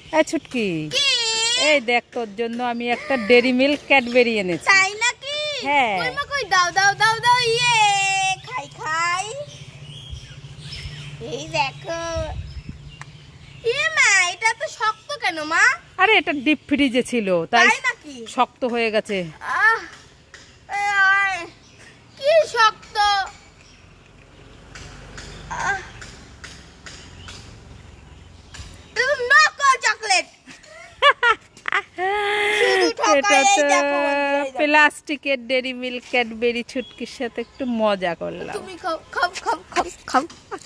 এই ছুটকি, এই দেখ তোর জন্য আমি একটা ডেরি মিল্ক ক্যাডবেরি এনেছি। তাই নাকি? হ্যাঁ। কই মা কই, দাও দাও দাও দাও, ইয়ে খাই খাই। এই দেখো। ইয়ে মা, এটা তো শক্ত কেন মা? আরে এটা ডিপ ফ্রিজে ছিল তাই নাকি শক্ত হয়ে গেছে। কি শক্ত! নকল চকলেট। এটা তো প্লাস্টিকের ডেরি মিল্ক ক্যাডবেরি। ছুটকির সাথে একটু মজা করলাম। তুমি খাও খাও খাও খাও খাও।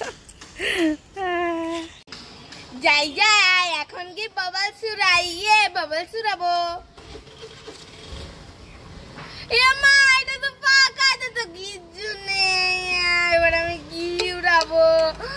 যাই যাই, এখন কি বাবল সুরাই? বাবল সুরাবো। মা এটা তো ফাঁকা, এটা তো কিছু নেই। এবার আমি কি উড়াবো?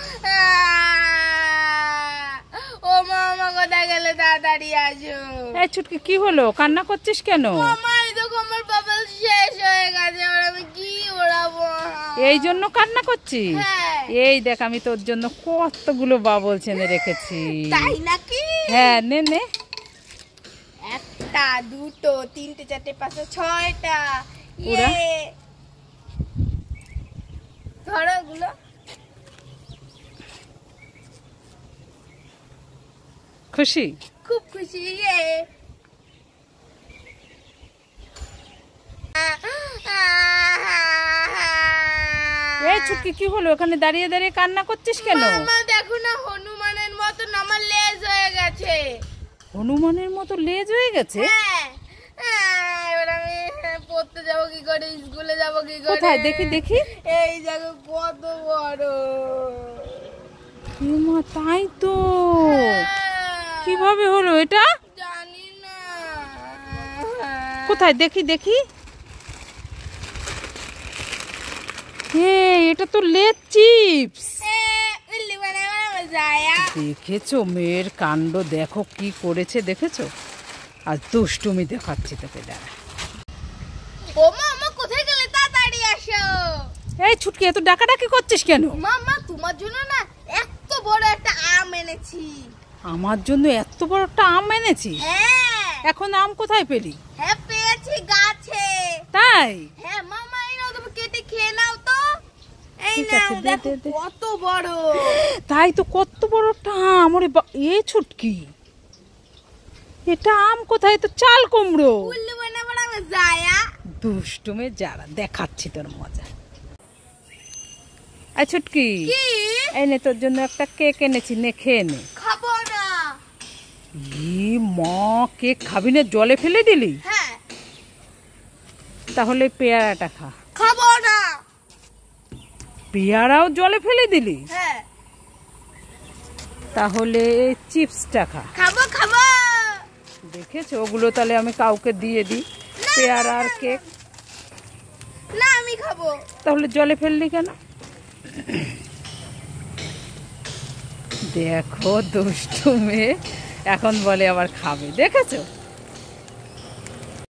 ও মা, মা কোথায় গেলে? তাড়াতাড়ি আসো। এই ছুটকি, কি হলো? কান্না করছিস কেন? মামা, এই দেখো আমার বাবল শেষ হয়ে গেছে। এবার আমি কি উড়াবো? এই জন্য কান্না করছিস? হ্যাঁ। এই দেখ, আমি তোর জন্য কতগুলো বাবলস এনে রেখেছি। তাই নাকি? হ্যাঁ, নে নে। একটা, দুটো, তিনটে, চারটে, পাঁচটা, ছয়টা। ওরা? ধরো গুলো। খুশি? খুব খুশি। এই ছুটকি, কি হলো? এখানে দাঁড়িয়ে দাঁড়িয়ে কান্না করছিস কেন? মামা দেখো না, হনুমানের মতন আমার লেজ হয়ে গেছে। হনুমানের মতো লেজ হয়ে গেছে? এবার আমি পড়তে যাবো কি করে? স্কুলে যাবো কি করে? কোথায় দেখি দেখি। এই দেখো কত বড়। মা, তাই তো। কিভাবে হলো এটা? জানি না। কোথায় দেখি দেখি। এটা তো লেজ চিপস। দেখেছো মেয়ের কাণ্ড? দেখো কি করেছে, দেখেছো? আর দুষ্টুমি দেখাচ্ছি তোকে, দাঁড়া। ও মা, কোথায় গেলে? তাড়াতাড়ি আসো। এই ছুটকি, এত ডাকাডাকি করছিস কেন? মামা, তোমার জন্য না এত বড় একটা আম এনেছি। আমার জন্য এত বড় একটা আম এনেছিস? হ্যাঁ। এখন আম কোথায় পেলি? হ্যাঁ, পেয়েছি গাছে। তাই? হ্যাঁ মামা, এই নাও, তুমি কেটে খেয়ে নাও তো। এই ঠিক নাও, আছে, দে, দেখো দে, দে। কত বড়। তাই তো, কত বড় একটা আম। ওরে এই ছুটকি, এটা আম কোথায়? তো চাল কুমড়ো। উল্লু বানাবার আমি যায়া। দুষ্টুমে যারা, দেখাচ্ছি তোর মজা। এই ছুটকি, কি? এই নে তোর জন্য একটা কেক এনেছি, নে খেয়ে নে। খাবো না। মা, কেক খাবি না? জলে ফেলে দিলি? হ্যাঁ। তাহলে পেয়ারাটা খা। খাবো না। পেয়ারাও জলে ফেলে দিলি? হ্যাঁ। তাহলে চিপসটা খা। খাবো খাবো। দেখেছো, ওগুলো তাহলে আমি কাউকে দিয়ে দিই। পেয়ারা আর কেক। না, আমি খাবো। তাহলে জলে ফেললি কেন? দেখো দুষ্টু মেয়ে, এখন বলে আবার খাবে, দেখেছো?